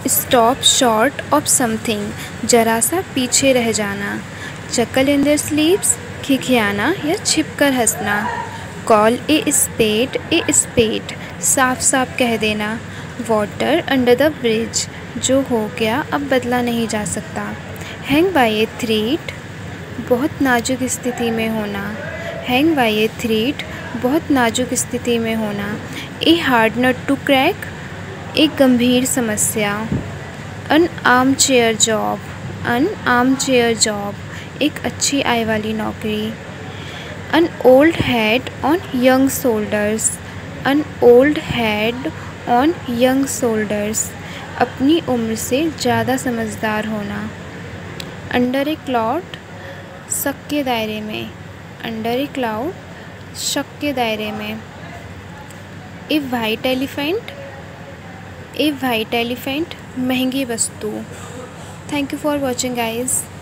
Stop short of something, जरा सा पीछे रह जाना। चकल इन देयर स्लीप्स, खिखियाना या छिपकर हंसना। कॉल ए स्पेड, साफ साफ कह देना। वाटर अंडर द ब्रिज, जो हो गया अब बदला नहीं जा सकता। हैंग बाय ए थ्रेड, बहुत नाजुक स्थिति में होना। हैंग बाय ए थ्रेड, बहुत नाजुक स्थिति में होना। A hard nut to crack, एक गंभीर समस्या। अन आर्म चेयर जॉब, एक अच्छी आय वाली नौकरी। An old head on young shoulders, an old head on young shoulders, अपनी उम्र से ज़्यादा समझदार होना। अंडर ए क्लाउड, शक के दायरे में। अंडर ए क्लाउड, शक के दायरे में। ए वाइट एलिफेंट, महंगी वस्तु। Thank you for watching guys.